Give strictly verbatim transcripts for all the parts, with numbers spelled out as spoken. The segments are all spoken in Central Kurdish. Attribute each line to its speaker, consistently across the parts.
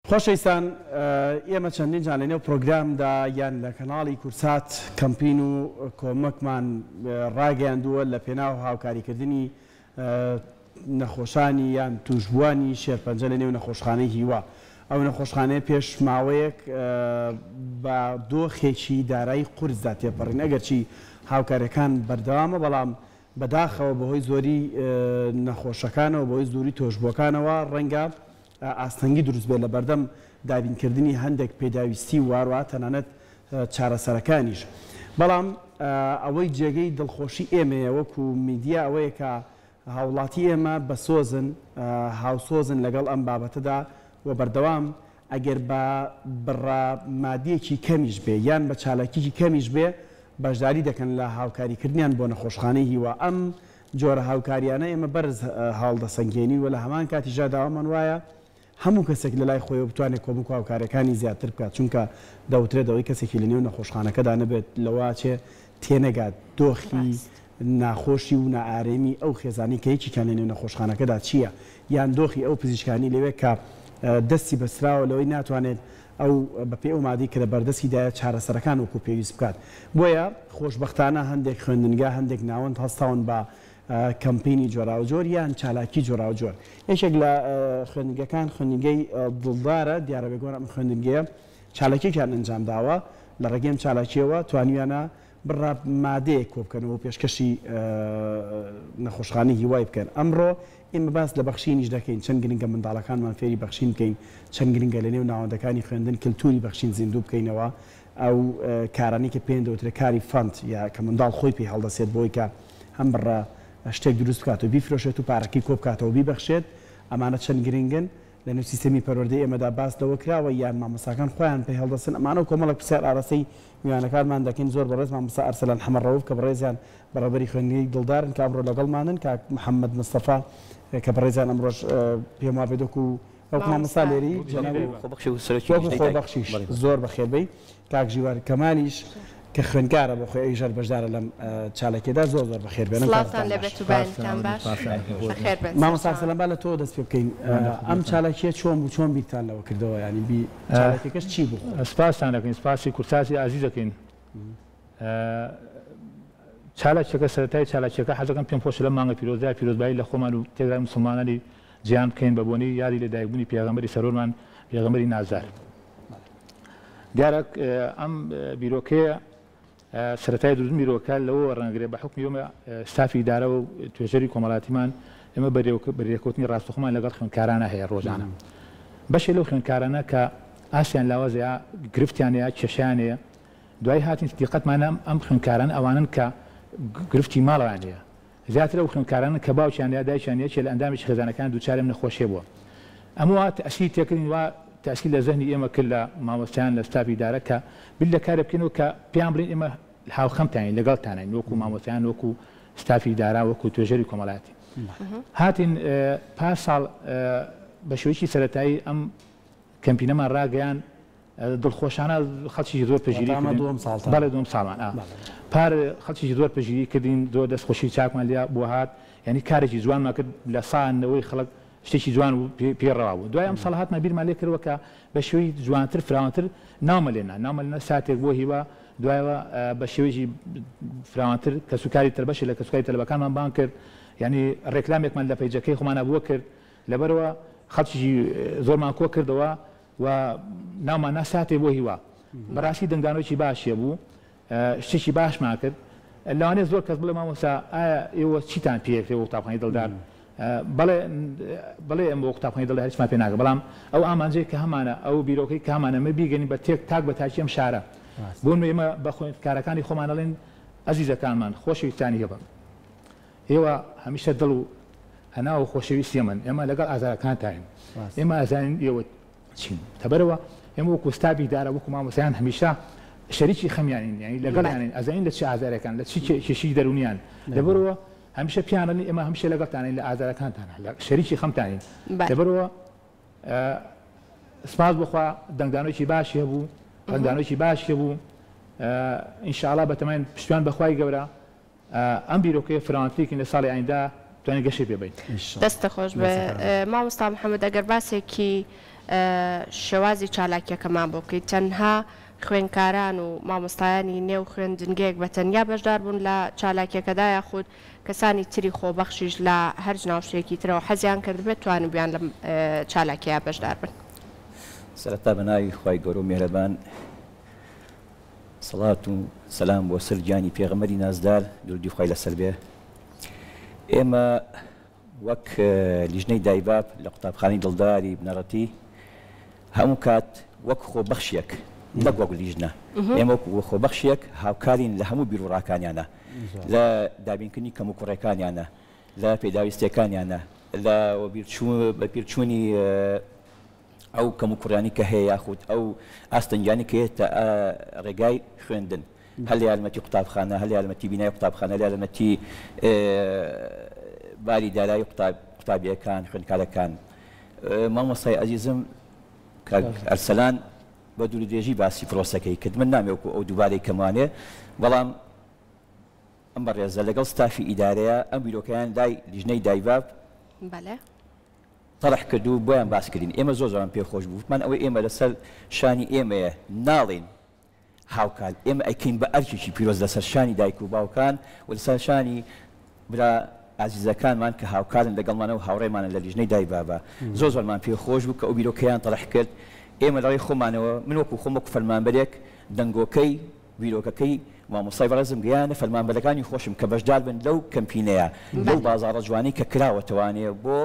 Speaker 1: خۆشەویستان ئێمە چەندین جان لە نێو پرۆگرامدا یان لە کەناڵی کورسات کەمپین و کۆمەکمان ڕاگەیاندووە لە پێناو هاوکاریکردنی نەخۆشانی یان توشبوانی شێرپەنجە لە نێو نەخۆشخانەی هیوا. ئەو نەخۆشخانەیە پێش ماوەیەک بە دۆخێکی دارایی قورسدا تێپەڕین، ئەگەرچی هاوکاریەکان بەردەوامە بەڵام بەداخەوە بەهۆی زۆری نەخۆشەکانەوە بەهۆی زۆری تۆشببووەکانەوە ڕەنگە ئاستەنگی دروست بێت لە بەردەم دابینکردنی هەندێک پێداویستی واروە تەنانەت چارەسەرەکانیش. بەڵام ئەوەی جێگەی دڵخۆشی ئێمەیە وەکو میدیا ئەوەیە کە هاوڵاتی ئێمە بە سۆزن هاوسۆزن لەگەڵ ئەم بابەتەدا و بەردەوام ئەگەر بە بڕامادیەکی کەمیش بێ یان بە چالاکیی کەمیش بێ بەشداری دەکەن لە هاوکاریکردنیان بۆ نەخۆشخانەی هیوا. ئەم جۆرە هاوکاریانە ئێمە بەرز هاوڵدەسەنگێنی و لە هەمان کاتیژا داوامان وایە هەموو کەسێک لە لای خۆی بتوانێت کۆمەک و هاوکاریەکانی زیاتر بکات، چونکە دەوترێت ئەوەی کەسێکی لە نێو نەخۆشخانەکەدا نەبێت لەوە چێ تێنەگات دۆخی ناخۆشی و نائارێمی ئەو خێزانی کە هیچیکان لە نێو نەخۆشخانەکەدا چییە، یان دۆخی ئەو پزیشکانی لەوێ کە دەستی بەسراوە لەوەی ناتوانێت ئەو بەپێ ئەو مادی کە لە بەردەستیدایە چارەسەرەکان وەکو پێویست بکات. بۆیە خۆشبەختانە هەندێک خوێندنگا هەندێک ناوەند هەستاون بە کەمپینی جۆراوجۆر یان چالاکی جۆراوجۆر. یەکێک لە خوێندنگەکان خوێندنگەی دڵدارە دیارە بێگۆن ئەم خوێندنگەیە چالاکییان ئەنجام داوە لە ڕێگەم چالاکیەوە توانیانە بڕا مادەیە کۆ بکەنەوە پێشکەشی نەخۆشخانەی هیوای بکەن. ئەمڕۆ ئێمە باس لە بەخشینیش دەکەین، چەند گرنگە منداڵەکانمان فێری بەخشین بکەین، چەند گرنگە لە نێو ناوەندەکانی خوێندن کللتوری بەخشین زیندوو بکەینەوە. ئەو کارانی کە پێیان دەوترێت کاری فەند یا کە منداڵ خۆی پێی هەڵدەسێت بۆی کە هەم بڕە شتێک دروست بکات و بیفرۆشێت و پارەکەی کۆ بکاتەوە بیبەخشێت. ئەمانە چەند گرنگن لە نێو سیستەمی پەروەردەی ئێمەدا باس لەوە کراوە یان مامۆستاکان خۆیان پێی هەڵدەسن. ئەمانە و کۆمەڵک پرسیار ئاراستەی میوانەکانمان دەکەین زۆر بەڕێز مامۆستا ئەرسەلان حەمەڕەوف کە بەڕێزیان بەڕێبەری خوێندنگەی دڵدارن کە ئەمڕۆ لەگەڵمانن، کاک محەممەد مستەفا کە بەڕێزیان ئەمڕۆژ پێم وا بێت وەکو ئەو مامۆستا لێری خۆبەخشیش زۆر بەخێربەی، کاک ژیوار کەمالیش کە خوێندکارە بۆ خۆی ئەیژەر بەشدارە لەم چالاکێدا زۆر زۆر بەخێر بێنن. مامۆستا ئەرسەلان با لە تۆ دەست پێ بکەین، ئەم چالاکیە چۆن بوو، چۆن بیرتان لەوە کردەوە، ینی بی چالاکیەکەش چی بوو؟
Speaker 2: سپاسان دەکەین، سپاسی کورساتی عزیز دەکەین. چالاکیەکە سەرەتای چالاکیەکە حەزەکەم پێم خۆشە لە مانگە پیرۆزای پیرۆزبایی لە خۆمان و تێگای موسڵمانانی جیان بکەین بە بۆنەی یادی لەدایکبوونی پێغەمبەری سەرۆرمان پێغەمبەری نازدار. دیارە ئەم بیرۆکەیە سەرەتای دروست میرۆکە لەوە ڕەنگرێت بە حکمی ئێمە ستافی ئیدارە و توێژەری کۆمەڵاتیمان ئێمە بەرێکەوتنی ڕاستەوخۆمان لەگەڵ خوێندکارانە هەیە ڕۆژانە. بەشێک لەو خوێندکارانە کە ئاسیان لاوازەیە گرفتیانەیە کێشیانەیە دوای هاتین دیقەتمانە ئەم خوێندکاران ئەوانن کە گرفتی ماڵیان هەیە، زیاتر ئەو خوێندکارانە کە باوکیانەیە دایکیانەیە چێ لە ئەندامی خێزانەکان دووچارێم نەخۆشیە بووە. ئەمەوە تەئسیری تێکردین وا تەئسیل لە زەهنی ئێمە کرد لە مامۆستایان لە ستافی ئیدارە کە بیل لە کارە بکەینەوە کە پێیان بڵێن ئێمە هاوخەمتانین لەگەڵتانین وەکو مامۆستایان وەکو ستافی ئیدارە وەکو توێژەری کۆمەڵاتی. هاتین پاش ساڵ بە شێوەیەکی سەرەتایی ئەم کەمپینەمان ڕاگەیان دڵخۆشانە خەڵکی زۆر پەژیری بەڵێ دوم ساڵمان پار خەڵکی زۆر پەژیری کردین، زۆر دەستخۆشی چاکمان لێ بۆ هات، یعنی کارێکی جوانمان کرد لە ساانەوەی خەڵک شتێکی جوان و پێڕاوە. دوای ئەم ساڵ هاتمان بیرمان لێ کردوە کە بە شێوەی جوانتر فراوانتر ناومەلێنا ناومەلێنە ساتێک بۆ هیوا دوایەوە بە شێوەیەکی فراوانتر کەسوکاری تربەشی لە کەسوکاری تەلەبەکانمان بان کرد، یعنی ڕێکلامێکمان لە پەیجەکەی خۆمانە بووە کرد، لەبەرەوە خەڵکی زۆرمان کۆ کردەوە و ناومان ناساتێ بۆ هیوا. بەڕاستی دەنگدانەوەی باشیە بوو، شتێکی باشمان کرد. لەوانێ زۆر کەس بڵێ مامۆستا ئایا ئێوە چیتان پێکرێ وە قوتابخانەی دڵدار؟ بەڵێ بڵێ ئەم بۆ قوتابخانەی دڵدار هیچمان پێ ناکە، بەڵام ئەو ئامانجەی کە هەمانە ئەو بیرۆکەی کە هەمانە مە بیگەنی بە تێک تاک بە تاکی ئەم شارە بۆن ئێمە بە خوێندکارەکانی خۆمان دەڵێن ئەزیزەکانمان خۆشەویستانی هێبن، ئێوە هەمیشە دڵ و هەنا و خۆشەویستی من ئێمە لەگەڵ ئازارەکانتاین، ئێمە ئازانین ئێوە چین تەبەرەوە ئێمە وەکو ستافی ئیدارە وەکو مامۆستایان هەمیشە شەریکی خەمیانین، یعنی لەگەڵیانین ئەزانین لە چی ئازارەکان لە چی کێشی دەرونیان، لەبەرەوە هەمیشە پیانەڵی ئێمە هەمیشە لەگەڵتانین لە ئازارەکانتانە شەریکی خەمتانین. لەبەرەوە سپاس بخوا دەنگدانەوەیکی باشی هەبوو، دەنگدانەوەیکی باشی هەبوو، ئینشاءڵڵا بەتەمەین پشتیوان بەخوای گەورە ئەم بیرۆکەیە فراوانترێکی لە ساڵی ئایندا توانین گەشەی پێ بین.
Speaker 3: دەستە خۆش بێ. مامۆستا محەممەد ئەگەر باسێکی شێوازی چالاکیەکەمان بۆ بکەیت تەنها خوێنکاران و مامۆستایانی نێو خوێندنگەیەک بە تەنیا بەشدار بوون لە چالاکیەکەدا یاخود کەسانی تری خۆبەخشیش لە هەر ناوشتێکی ترەوە حەزیان کرد بێت توانن بیان لەم چالاکیە بەشدار بن.
Speaker 4: سەرەتا بەناوی خوای گەورە و میهرەبان سەڵات و سەلام بۆ سەر گیانی پێغەمبەری نازدار درودی خوای لەسەر بێ. ئێمە وەک لیژنەی دایباب لە قوتابخانەی دڵداری بنەڕەتی هەموو کات وەک خۆبەخشیەک نەک وەک لیژنە ئێمە وەک خۆبەخشیەک هاوکارین لە هەموو بیرڕاکانیانە لە دابینکردنی کەم و کوڕەکانیانە لە پێداویستەکانیانە لە بە بیرچوونی ئەو کەم و کوڕانی کە هەیە یاخود ئەو ئاستەنجانی کە هێتە ڕێگای خوێندن هەل یارمەتی قوتابخانە هەل یارمەتی بینای قوتابخانە هەل یارمەتی باری دارایی قوتابیەکان خوێندکارەکان. مامۆستای عەزیزم ئەرسەلان بە دووری درێژی باسی فرۆسەکەی کرد من نامێوەکو ئەو دووبارەی کەمانێ بەڵام ئەم بەڕێزە لەگەڵ ستافی ئیدارەیە ئەم بیرۆکەیان لای لیژنەی دایباب طرح کردو بۆیان باس کردین ئێمە زۆر زۆران پێخۆش بوو وتمان ئەوەی ئێمە لەسەر شانی ئێمەیە ناڵین هاوکات ئێمە ئەیکەین بە ئەرکێکی پیرۆز لەسەر شانی دایک و باوکان و لەسەر شانی برا عزیزەکانمان کە هاوکارن لەگەڵمانەوە هاوڕێمانە لە لیژنەی دایبابە زۆر زۆرمان پێخۆش بوو کە ئەو بیرۆکەیان طرح کرد. ئێمە لەڕێی خۆمانەوە من وەکو خۆم وەکو فەرمانبەرێک دەنگۆکەی بیرۆکەکەی مامۆستای بەڕێزم گەیانە فەرمانبەرەکانی خۆشم کە بەشدار بن لەو کەمپینەیە لەو بازاڕە جوانەی کە کراوەتەوانەیە بۆ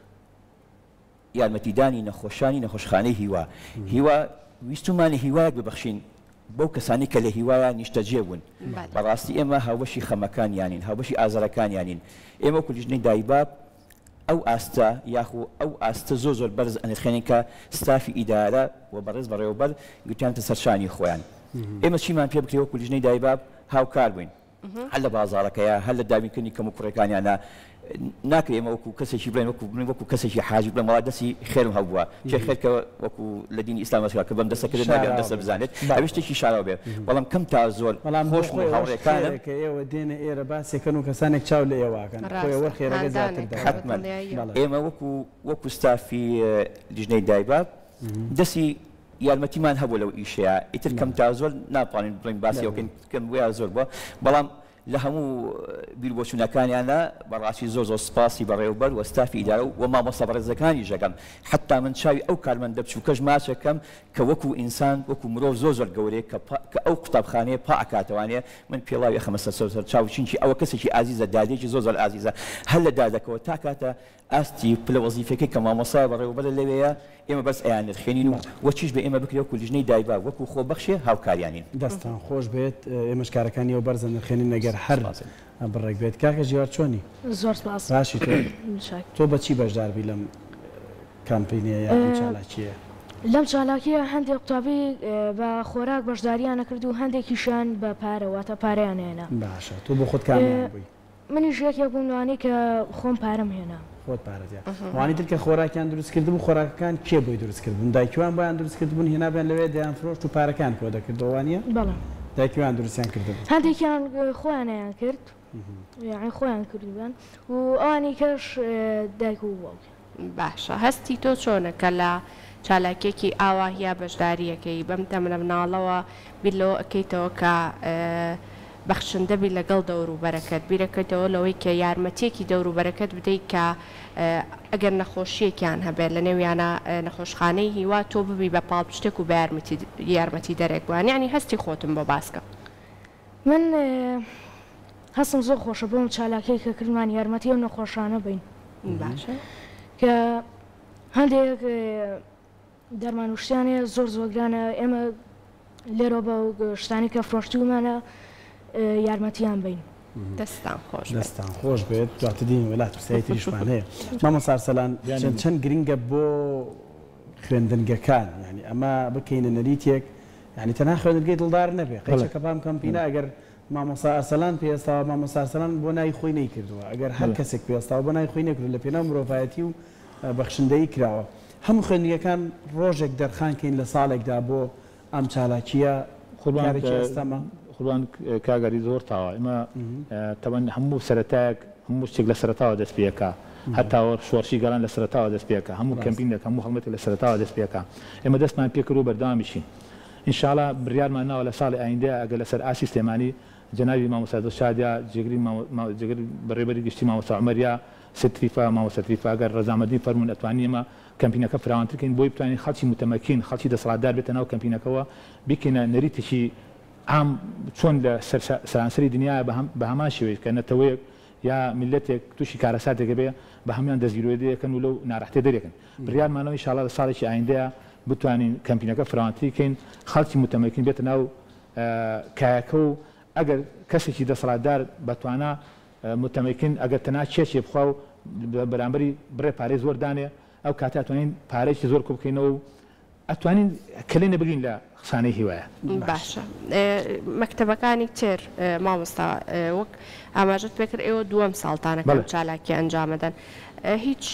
Speaker 4: یارمەتیدانی نەخۆشانی نەخۆشخانەی هیوا هیوا ویستمانی هیوایەک ببەخشین بەو کەسانی کە لە هیوایە نیشتەجێ بوون بەڕاستی ئێمە هاوبەشی خەمەکانیانین هاوبەشی ئازارەکانیانین ئێمە وەکو لیژنەی دایباب ئەو ئاستە یاخو ئەو ئاستە زۆر زۆر بەرز ئەنرخێنین کە ستافی ئیدارە و بەڕێز بەڕێوەبەر گوتیانتە سەرشانی خۆیان ئێمە چیمان پێ بکرێ وەکو لیژنەی دایباب هاوکار بووین هەر لە بازاڕەکەیە هەر لە دابینکردنی کەم و کوڕەکانیانە ناکرێ ئێمە وەکو کەسێکی بڵێن وەکو بڵێن وەکو کەسێکی حاجی بڵێن وڵات دەستی خێرم هەبووە چێ خێرکە وەکو لە دینی ئیسلام کە بەم دەسەکرد نابێت دەستە بزانێت ئەوێ شتێکی شاراوە بێ بەڵام کەم تا زۆر خۆش هاوڕێکانە
Speaker 1: کە ئێوە دێنە ئێرە باسێکەن و کەسانێک چاو لە ئێواکەن خۆیەوە خێرەکە زیاتر
Speaker 4: حتمەن ئێمە وەکو وەکو ستافی لیژنەی دایباب دەستی یارمەتیمان هەبوو لەو ئیشەیە ئیتر کەم تا زۆر ناتوانین بڵین باسیەوەکەین کەم وەیە زۆر بووە بەڵام لە هەموو بیربۆچوونەکانیانە بەڕاستی زۆر زۆر سپاسی بەڕێوەبەر و ستافی ئیدارە و مامۆستا بەڕێزەکانی ژەکەم حتا من چاوی ئەو کارمەندە بچووکەش ماچەکەم کە وەکو ئینسان وەکو مرۆڤ زۆر زۆر گەورەیە کە ئەو قوتابخانەیە پا ئەکاتەوانێ من پێڵاوی ئەخەمە سەر چاو چینکی ئەوە کەسێکی ئازیزە دادێکی زۆر زۆر ئازیزە هەر لە دادەکەەوە تا کاتە ئاستی پلە وەزیفەکەی کە مامۆستا بەڕێوەبەر لەوەیە ئێمە بەس ئەیان نرخێنین و وەچیش بە ئێمە بکرێ وەکو لیژنەی دایباب وەکو خۆبەخشێ هاوکاریانین
Speaker 1: دەستان خۆش بێت ئێمەش کارەکانی ئەو بەرزە نرخێنین ئەگەر هەر بڕێک بێت کاکە ژیوار چۆنی
Speaker 5: زۆر سپاس
Speaker 1: باشی تۆ بەچی بەشداربی لەم کامپینیە یا چالاکیە
Speaker 5: لەم چالاکیە هەندێک قوتابی بە خۆراک بەشداریان نەکرد و هەندێکیشان بە پارەواتە پارەیان هێنا
Speaker 1: باشە تۆ بۆ خۆت کامیان بووی
Speaker 5: منیش یەکێک بووم لەوانەیە کە خۆم پارەم هێنا
Speaker 1: خۆت پارەتیان وانی تر کە خۆراکیان دروست کردبوو خۆراکەکان کێ بۆی دروست کردبوون دایکیوان بۆیان دروست کردبوون هێنابیان لەوێ دەیان فرۆشت و پارەکان کۆ دەکردەوەوانە
Speaker 5: بەڵام
Speaker 1: دایکیوان دروستیان کردبوو
Speaker 5: هەندێکیان خۆیانیان کرد یعنی خۆیان کردیان و ئەوانی کەش دایک و باوک
Speaker 3: باشە هەستی تۆ چۆنە کە لە چالاکێکی ئاوا یا بەشداریەکەی بەم تەمە مناڵەوە بیرلەوە ئەەکەیتەوە کە بەخشندەبی لەگەڵ دەوروبەرەکەت بیرەکەیتەوە لەوەی کە یارمەتێکی دەوروبەرەکەت بدەیت کە ئەگەر نەخۆشیەکیان هەبێت لە نێویانە نەخۆشخانەی هیوا تۆ ببی بە پاڵپشتێک و بە یارمەتی دەرێک بووان یعنی هەستی خۆتم بۆ باسکە
Speaker 5: من هەستم زۆر خۆشە بۆم چالاکەی کە کردمان یارمەتی و نەخۆشانە بین
Speaker 3: باشە
Speaker 5: کە هەندێک دەرمان وشتیانێ زۆر زۆرگرانە ئێمە لێرە بە شتانی کە فرۆشتیمانە یارمەتیان بین
Speaker 3: دەستان خۆش
Speaker 1: دەستان خۆش بێت دواتە دین وڵات پرسیایەتیشمان هەیە مامۆستا ئەرسەلان چەند گرنگە بۆ خوێندنگەکان یعنی ئەمە بکەینە نەریتێک یعنی تەنها خوێندنگەی دڵدار نەبێ قەیچەکە بام کەمپینە ئەگەر مامۆستا ئەرسەلان پێستاوە مامۆستا ئەرسەلان بۆ نای خۆی نەیکردووە ئەگەر هەر کەسێک پێستاوە بۆ نای خۆی نەکردو لە پێناو مرۆڤایەتی و بەخشندەی کراوە هەموو خوێندنگەکان ڕۆژێک دەرخانکەین لە ساڵێکدا بۆ ئەم چالاکیە ئێستەمە
Speaker 2: خوان کاگەری زۆر تاوە ئمە تەوەن هەموو سەرەتایەک هەموو شتێک لە سەرەتاوە دەست پێەکە هەتاوە شۆڕشی گەڵان لە سەرەتاوە دەست پێکە هەموو کەمپینێک هەموو هەڵمەتی لە سەرەتاوە دەست پێکە ئێمە دەستمان پێکرد و بەردەوامیشین ئینشاڵا بڕیارمان ناوە لە ساڵی ئایندە ئەگەر لەسەر ئاسی سلێمانی جنابی مامۆستا دڵشادیا جێگری جێگر بەڕێبەری گشتی مامۆستا عومەریا ستریفا مامۆستا تریفا ئەگەر ڕەزامەندی فەرمون ئەتوانین ئێمە کەمپینەکە فراوانترکەین بۆی بتوانین خەڵکی متەمەکین خەڵکی دەسەڵاتدار بێتە ناو کەمپینەکەەوە بیکەینە نەریتێکی عام چۆن لە سەرانسەری دنیا بە هەمان شێوەیە کە نەتەوەیەک یا میلەتێک تووشی کارەساتێکە بێ بە هەمویان دەستگیرۆدەکەن و لەو ناڕەحتێ دەرێکن بڕیارمانەوە ئینشاڵا لە ساڵێکی ئایندەیە بتوانین کەمپینەکە فراوانتری بکەین خەڵکی متەمەکین بێتە ناو کایەکە و ئەگەر کەسێکی دەسەڵاتدار بەتوانە متەمەکین ئەگەر تەنها چێشێ بخوا و بەرامبەری بڕێ پارەی زۆر دانێ ئەو کاتە ئەتوانین پارێکی زۆر کۆ بکەینەوە و ئەتوانین کلێنە بگرین لە قسانەی هیوایە
Speaker 3: باشە مەکتەبەکانی تر مامۆستا وەک ئاماژت پێکرد ئێوە دووەم ساڵتانەکەم چالاکی ئەنجامەدەن هیچ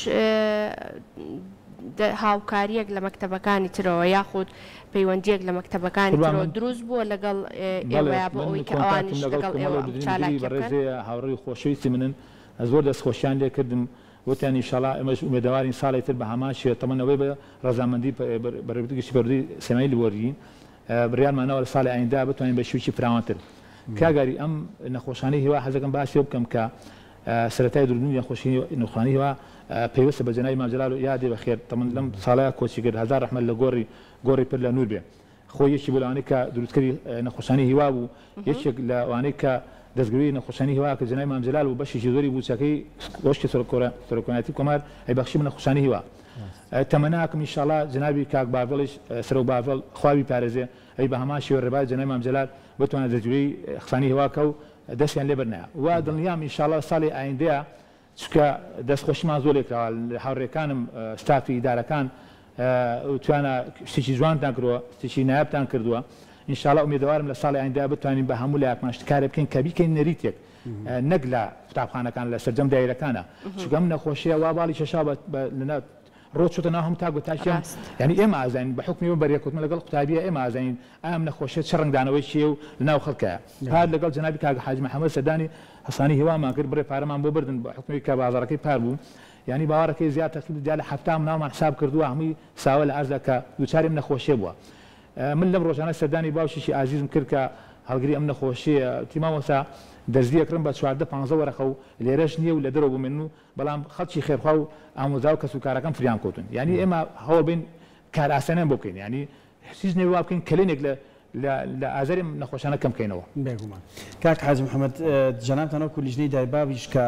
Speaker 3: هاوکاریەک لە مەکتەبەکانی ترەوە یاخود پەیوەندیەک لە مەکتەبەکانی ترەوە دروست بووە لەگەڵ ئێوەیە بۆ ئەوەی کە ئەوانیش لەگەڵ ئێوە چالاکی بکەن
Speaker 2: هاوڕێی خۆشەویستی منن زۆر دەستخۆشیان لێ کردم وتیان ئینشاڵا ئێمەش ئومێدەوارین ساڵی تر بە هەمان شێوە تەمەنەوەی بە ڕەزامەندی بەڕێوەبەری گشتی بەڕێوەبەری سلێمانی لێوەرگین بڕیارمانەوە لە ساڵی ئایندە بتوانین بە شێوەیەکی فراوانتر کاگاری ئەم نەخۆشانەی هیوا حەزەکەم باسی بکەم کە سەرەتای دروستنی نەخۆشخانەی هیوا پێویستە بە جەنابی مامجلال و یادێ بەخێر تەمەن لەم ساڵەیە کۆچی کرد هەزار ڕەحمەت لە گۆڕی گۆڕی پر لە نور بێ خۆ یەکی بۆ لەوانەی کە دروستکەری نەخۆشخانەی هیوا بوو یەکێک لەوانەی کە دەستگیری نەخۆشخانەی هیوا کە جەنابی مامجلال و بەشێکی زۆری بووچەکەی وەشکی سەرۆکۆنایەتی کۆمار هەیبەخشی بە نەخۆشخانەی هیوا تەمەناکەم ئینشاڵا جەنابی کاک باڤڵیش سەرۆک باڤڵ خواوی پارێزێ ئەی بە هەمان شێوە ڕێبای جەنابی مامجلال بتوانێت دەستگیری قسانی هیواکە و دەستیان لێ بەرنایە وا دڵنیام ئینشاڵا ساڵی ئایندەیە چکە دەستخۆشیمان زۆر لێکراوە هاوڕێکانم ستافی ئیدارەکان توانە شتێکی جوانتان کردووە شتێکی نایابتان کردووە ئینشاڵا ئومێدەوارم لە ساڵی ئایندە بتوانین بە هەموو لایەکمان شتکارە بکەین کە بیکەین نەریتێک نەک لە قوتابخانەکان لە سەرجەم دایرەکانە چکە ئەم نەخۆشیە وا باڵی شەشا لەناو ڕۆ چۆتە ناو هەموو تاک بەتاشیان یعنی ئێمە ئازانین بە حکمی بەریەکوتمە لەگەڵ قوتابیە ئێمە ئازانین ئەم نەخۆشیە چ ڕنگدانەوەی چیە و لەناو خەڵکەیە پار لەگەڵ جەنابی کاک حاجی محەممەد سەدانی هەسانی هیوامان کرد بڕێ پارەمان بۆ بردن بە حکمی کە بازاڕەکەی پار بوو یعنی باوەڕەکەی زیاد تەخیل دیا لە هەفتام ناومان حساب کردووە هەمووی ساوە لە ئەرزە کە دووچاریم نەخۆشیە بووە من لەم ڕۆژانە سەردانی باوشیشی ئازیزم کرد کە هەڵگری ئەم نەخۆشیە تیماوەسا دەستگیەکڕم بە چواردە پانزە وەرەخە و لێرەش نییە و لە دەرەوە بوومێن و بەڵام خەڵکی خێرخوا و ئامۆزا و کەسوکارەکەم فریان کۆتون یعنی ئێمە هەوڵ بین کار ئاسانیان بۆ بکەین ینی هیچ نێ وا بکەین کلێنێک لە ئازاری نەخۆشانە کەم بکەینەوە
Speaker 1: بێگومان کاک حاجی محەممەد جەنابتان وەکو لیژنەی دایبابیش کە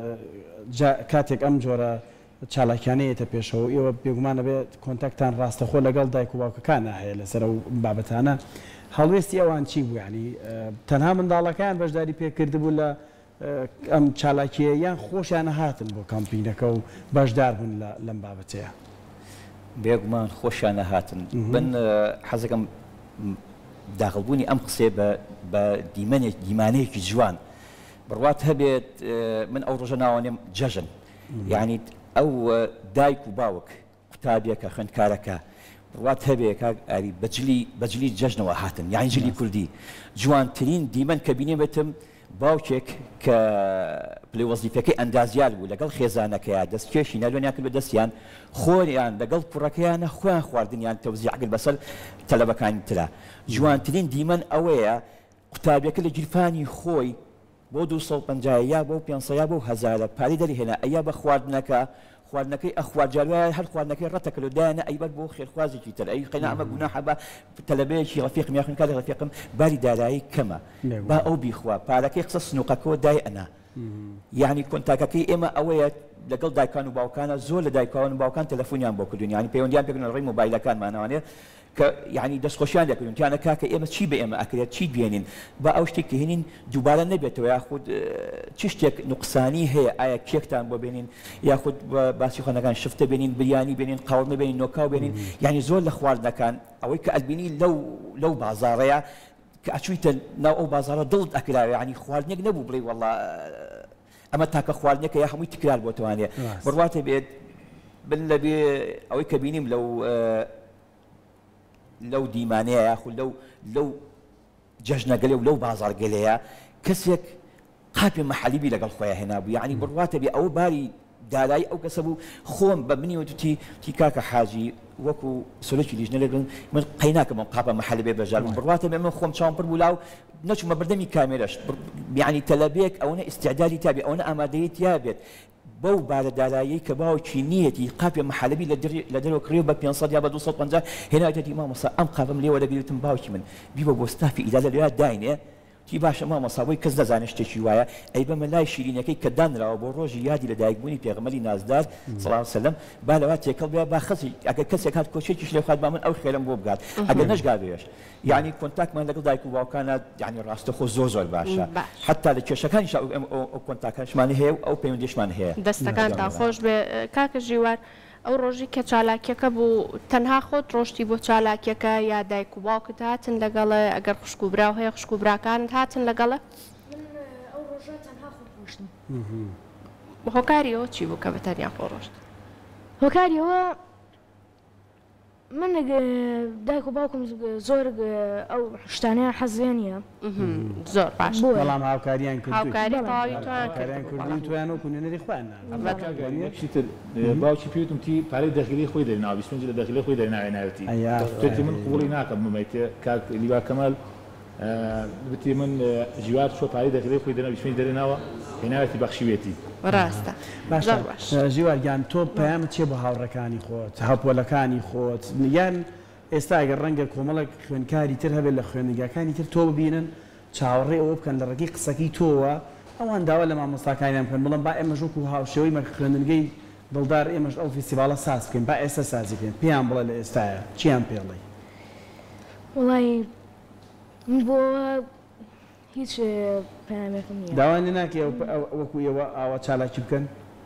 Speaker 1: کاتێک ئەم جۆرە چالاکیانەیەتە پێشەوە ئێوە بێگومانە بێت کۆنتاکتان ڕاستەخۆ لەگەڵ دایک و باوکەکانە هەیە لەسەر و بابەتانە هەڵوێستی ئەوان چی بوو ینی تەنها منداڵەکان بەشداری پێکردبوو لە ئەم چالاکیە یان خۆشیانە هاتن بۆ کەمپینەکە و بەشدار بوون لەم بابەتەیە
Speaker 4: بێگومان خۆشیانە هاتن بن حەزەکەم داخڵبوونی ئەم قسێ بە دیمەنێک دیمانەیەکی جوان بڕوات هەبێت من ئەو ڕۆژە ناوانێم جەژن یعنی ئەو دایک و باوک قوتابیەکە خوێندکارەکە ڕوات هەبێ ئاری بەجلی جەژنەوە هاتن یان جلی کوردی جوانترین دیمەن کە بینێبێتم باوکێک کە پلێ وەزیفەکەی ئەندازیار بوو لەگەڵ خێزانەکەیە دەستکێشی نەلوێنیان کرد بە دەستیان خۆریان لەگەڵ کوڕەکەیانە خۆیان خواردنیان تەوزیعگر بەسەر تەلەبەکانی ترا جوانترین دیمەن ئەوەیە قوتابیەکە لە گیرفانی خۆی بۆ دو سەد و پەنجا یا بۆ پێنجسە بۆ هەزارە پاری دەریهێنا ئەیا بە خواردنەکە خواردنەکەی ئەخوارجاروایە هەر خواردنەکەی ڕەتەکە دایانە ئەیبەر بۆ خێرخوازێکی تر ئەی قەینا ئەمە گوناحە بە تەلەبەیەکی ڕەفیقم یا خوێندکاری ڕەفیقم باری دارایی کەمە با ئەو بیخوا پارەکەی قسە سنووقەکەەوە دای ئەنا یعنی کۆنتاکەکەی ئێمە ئەوەیە لەگەڵ دایکان و باوکانە زۆر لە دایکان و باوکان تەلەفۆنیان بۆ کردوین ینی پەیوەندیان پێکردن ڕێی مۆبایلەکانمانەوەیە کە یعنی دەستخۆشیان دەکردن تیانە کاکە ئێمە چی بە ئێمە ئەکرێت چی بێنین با ئەو شتێک کە هێنین دووبارە نەبێتەوە یاخود چ شتێک نوقسانی هەیە ئایا کێکتان بۆ بێنین یاخود باسی خۆنەکان شفتە بێنین بریانی بێنین قاوڵمە بێنین نۆکاو بێنین یعنی زۆر لە خواردنەکان ئەوەی کە ئەلبینی لەو لەو بازاڕەیە کە ئەچوویتە ناو ئەو بازارە دڵت ئەکراوە ینی خواردنێک نەبوو بڵێ وەڵڵا ئەمە تاکە خواردنێکە یا هەمووی تکرار بۆ توانێت بڕواتە بێت بن لەبێ ئەوەی کە بینیم لەو لەو دیمانەیە یاخود لەو لەو جەژنەگەلێ و لەو بازارگەلەیە کەسێک قاپی مەحەلیبی لەگەڵ خۆیان هێنابوو یعنی بڕواتە بێ ئەوە باری دارایی ئەو کەسە بوو خۆم بە منی وتی تی کاکە حاجی وەکو سولەکی لیژنە لەگەن من قەیناکەم قاپە مەحەلە بێ بەژار بڕواتە بێ من خۆم چاوم پڕ بوو لاو نەچوومە بەردەمی کامێرەش یعنی تەلەبێک ئەوەنە ئیستعدادی تابێ ئەوەنە ئامادەیەت یابێت بەو بارەدارایی کە باوکی نیەتی قاپێ مەحەلەبی لە دەرەوە کڕێ بە پێنجسەد یا بە دووسەد و پەنجا هێنایەتی مامۆستا ئەم قاپەم لێوە دەگرێتم باوکی من بیبە بۆ ستافی ئیدارە لێرە داینێ تی باشە مامۆساوی کەس دەزانێت شتێکی وایە ئەی بەمە لای شیرینەکەی کە دانراوە بۆ ڕۆژی یادی لە دایکبوونی پێغەمبەری نازدار صلی الله علیه وسلم با لەوا تێکەڵ بێ با خەسی ئەگەر کەسێک هات کۆچێکیش لێ خوات با من ئەو خێرم بۆ بگات ئەگەر نەشگابێش یعنی کۆنتاکمان لەگەڵ دایک و باوکانە یعنی ڕاستەخۆ زۆر زۆر باشە حتا لە کێشەکانیش ئەو کۆنتاکانشمان هەیە و ئەو پەیوەندیشمان هەیە
Speaker 3: دەستەکانتان خۆش بێ کاکە ژیوار ئەو ڕۆژی کە چالاکیەکە بوو تەنها خۆت ڕۆشتی بۆ چالاکیەکە یا دایک و باوکت هاتن لەگەڵە ئەگەر خوشک و براو هەیە خوشک و براکانت هاتن لەگەڵە
Speaker 5: ئەو ڕۆژە تەنها خۆ ڕۆشتم
Speaker 3: هۆکاریەوە چی بوو کە بە تەنیا خۆ ڕۆشت
Speaker 5: هۆکاریەوە من دایک و باوکم زۆر ئەو شتانەیە حەزیان نییە
Speaker 3: زۆر باش
Speaker 1: بەڵام هاوکاریان
Speaker 3: هاوکاری تەواوی
Speaker 1: کردوین تویان و کوێنەری خوێندان
Speaker 2: تر باوکی پێوتم تی پارەی دەخیلی خۆی دەرناوە بیست و پەنج لە دەخیلی خۆی دەرناوێ ناوێتی توێتی من قوڵی ناکەم بمەیتێ کاک لیبا کەمال بتی من ژیوار چۆ پارەی دەخیلی خۆی دەرناوە بیست و پەنج دەرناوە هێناوێتی بەخشیوێتی
Speaker 3: ڕاستە
Speaker 1: باشە ژیوارگیان تۆ پەیامت چێ بۆ هاوڕەکانی خۆت هاوپۆلەکانی خۆت یان ئێستا ئەگەر ڕەنگە کۆمەڵک خوێنکاری تر هەبێت لە خوێندنگەکانی تر تۆ ببینن چاوەڕێ ئەوە بکەن لە ڕێگەی قسەکەی تۆوە ئەوان داوا لە مامۆستاکانیان بکەن بڵم با ئێمە ژووک و هاوشێوەی مە خوێندنگەی دڵدار ئێمەش ئەو فیستیڤالە ساز بکەین با ئێستا سازی بکەین پێیان بڵێ لە ئێستایە چیان پێڵێ
Speaker 5: وڵی من بۆ هیچ پەیامێکم نییە
Speaker 1: داوای ناکە وەکو ئێوە ئاوا چالاکی بکەن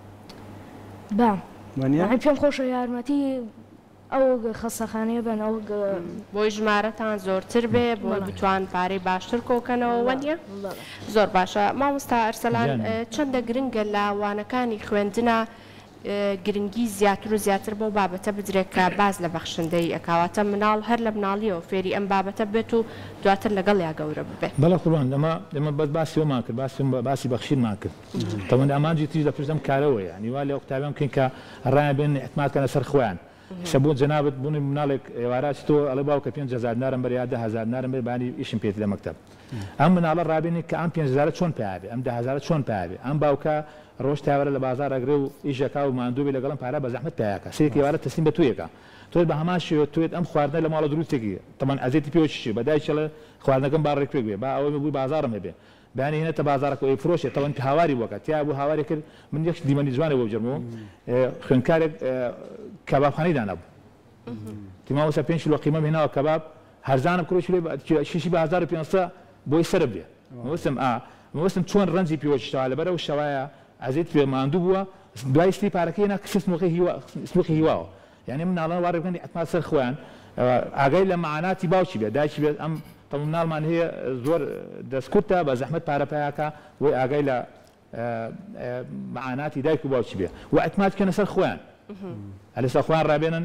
Speaker 5: با
Speaker 1: وانە
Speaker 5: پێم خۆشە یارمەتی ئەو خەسەخانەیە بن ئەو
Speaker 3: بۆی ژمارەتان زۆرتر بێ بۆ بتوان پارەی باشتر کۆکەنەوە وەنیە زۆر باشە مامۆستا ئەرسەلان چەندە گرنگە لە وانەکانی خوێندنە گرنگی زیاتر و زیاتر بۆ بابەتە بدرێت کە باز لە بەخشندەی ئەکاواتە مناڵ هەر لە مناڵیەوە فێری ئەم بابەتە بێت و دواتر لەگەڵ یا گەورە ببێت
Speaker 2: بەڵە قوربان ئەمە ئێمە بەس باسیەوەمان کرد باسی بەخشینمان کرد تەوەندە ئامانجی تریش دەپرسم کارەوەی ینی وا لێ قوتابیان بکەین کە ڕایان بێن احتمالکەنە سەر خۆیان شەبوون جەنابەت بوونی مناڵێک ئێوارەی تۆ ئەڵێ باوکە پێنج هەزار نارم بەر یا دە هەزار نارم بێ بانی ئیشم پێێت لە مەکتەب ئەم مناڵە ڕابێنێت کە ئەم پێنج هەزار چۆن پیاوێ ئەم ده هەزار چۆن پیاوێ ئەم باوکە ڕۆژ تاوەرە لە بازار ئەگرێ و ئیشەکە و ماندووبی لەگەڵم پارە بە زەحمەت پیاکە سێکی ئێوارە تەسلیم بە تویەکە تۆ بە هەمان شێوە توێت ئەم خواردنە لە ماڵە دروستێکی تەمان ئەزێتی پێوەچی بە دایکڵە خواردنەکەم باڕێک پێ بێ با ئەوەی بووی بازارم هەبێ بەیانی هێنێتە بازارەکە ئەوی فرۆشێت تەوەن هاواری بووکە تیا بوو هاواری کرد من یەک دیمەنی جوانە بۆ بجەرمەوە خوێندکارێک کەبابخانەی دانەبوو تیماوەسە پێنج کیلۆ قیمەم هێناوە کەباب هەرزانم کوڕی شیشی بە هەزار و پێنجسە بۆی سەر بێ مەوەستم ئا مەوەستم چۆن ڕەنجی پێوەچتەوە لەبەرەوە شەوایە ئەزێت پێ ماندوو بووە دوای ستی پارەکەی نا کەس سموخی هیواوە یعنی مناڵان وارە بکەن ئەتما سەر خۆیان ئاگای لە معاناتی باوکی بێت دایکی بێت ئەم مناڵمان هەیە زۆر دەستکوتە بە زەحمەت پارەپیاکە وی ئاگای لە معاناتی دایک و باوکی بێ و ئەتمات کەنە سەر خۆیان لەسەر خۆیان ڕابێنن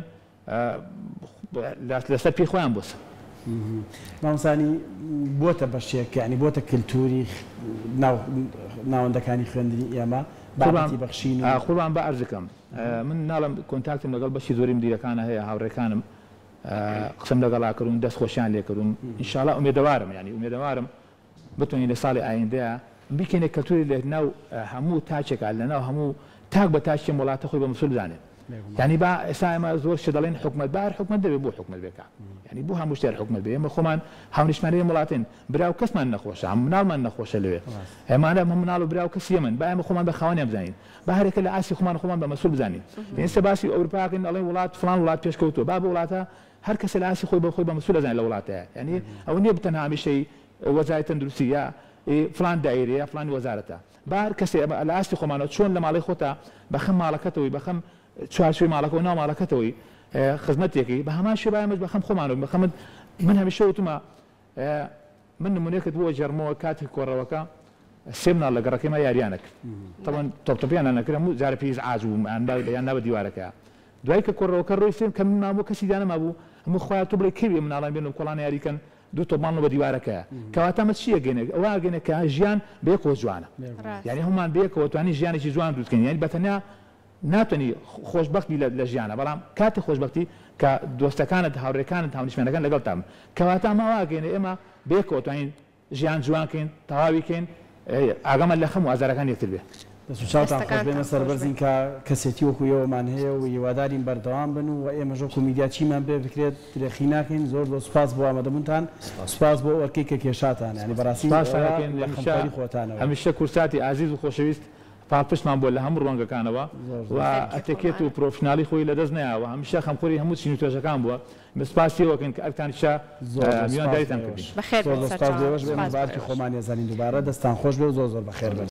Speaker 2: لەسەر پێی خۆیان بۆسە
Speaker 1: مامۆستانی بۆتە بەشێک ینی بۆتە کللتوری ناوەندەکانی خوێندنی ئێمە بابەتی بەخشین
Speaker 2: قوربان بە ئەرزەکەم من ناڵم کۆنتاکتم لەگەڵ بەشی زۆری مدیرەکانە هەیە هاوڕێکانم قسم لەگەڵا کردوم دەست خۆشیان لێ کردوم ئینشاڵڵا ئومێدەوارم ینی ئومێدەوارم بتوانین لە ساڵی ئایندەیە بکەینێ کەلتوری لە ناو هەموو تاچێکە لە ناو هەموو تاک بە تاچی وڵاتە خۆی بە مسول بزانێت يعني با ئێستا زۆر شدەڵێن حکومت بار حکومت دەبێت بۆ حکومت بێکە ینی بۆ هەموو شتێر حکومت بێ ئێمە خۆمان هاونیشتمانەیە وڵاتین براو کەسمان نەخۆشە هەم مناڵمان نەخۆشە لەوێ ئێمانە هەموو مناڵ و براو کەسی من با ئێمە خۆمان بە خاوەنیان بزانین با هەرێکە لە ئاسی خۆمان خۆمان بە مەسوول بزانین ئێستا باسی ئەوروپاکەین ئەڵێن وڵات فلان وڵات پێشکەوتووە با بە وڵاتە هەر کەسە لە ئاسی خۆی بە خۆی بە مەسوول دەزانێت لە وڵاتەیە ینی ئەوە نییە بتەنها هەمیشەی وەزارەتی تەندروستی یا فلان دایرەیە فلان وەزارەتە با هەر کەسێ لە ئاستی خۆمانەوە چۆن لە ماڵی خۆتە بەخەم ماڵەکەتەوەی بەخەم چوارچوی ماڵەکە و ناو ماڵەکەتەوەی خزمەتێکی بە هەمان شێ بایمەش بەخەم خۆمانەوە بەخەمت من هەمیشە وتمە من نمونەیەکت بۆ جەرمەوە کاتی کۆڕەوەکە سێ مناڵ لە گەڕەکەیمە یاریانە کرد تەوەن تۆپتۆپیانە نەکردم و جارە پێیز ئاج بووم یان نابە دیوارەکەیە دوای کە کۆڕەوەکە ڕۆی سێم کە من مابوو کەسی دانەما بوو هەموو خۆیان تۆ بڵێ کێوێ مناڵان بێن و کۆڵان یاریکەن دوو تۆپمان بە دیوارەکەیە کەواتە چیە گەێنێک ئەوە گەێنێک کە ژیان بەیەکەوە جوانە یعنی هەمومان بەیەکەوە توانی ژیانێکی جوان دروستکەین یعنی بەتەنیا ناتوانانی خۆشببختی لە ژیانە بەڵام کاتی خۆشببختی کە دۆستەکانت هاوڕێکانت هاونیشمێنەکان لەگەڵ تام کەواتە ماواگەێنێ ئێمە بێکەوە توانین ژیان جوانکەین تەواویکەین ئاگەمە لە خەم و ئازارەکان یەکتر بێ
Speaker 1: دەسوچاوتان خۆش بێنە سەربەرزین کە کەسێتی وەکویەوەمان هەیە و هیوادارین بەردەوام بن و ئێمە ژۆک و میدیا چیمان بێ بکرێت درێخی ناکەین زۆر زۆر سوپاس بۆ ئامادەبوونتان سوپاس بۆ ئەوەکەی کە کێشاتان ینی بەڕاستی خەمخۆری خۆتانەوە
Speaker 2: هەمیشە کورساتی عزیز و خۆشەویست پاپشتمان بۆ لە هەموو ڕۆنگەکانەوە و ئەتەکێت و پرۆفشنالی خۆی لەدەست نایەوە هەمیشە خەمخۆری هەموو چین و توێژەکان بووە سپاسیەوەکەن کە ئەرکانیشە میوانداریتان کردین
Speaker 3: بەخێر
Speaker 1: بارکی خۆمان ێزانین دووبارە دەستان خۆش بێ و زۆر زۆر بەخێر بن.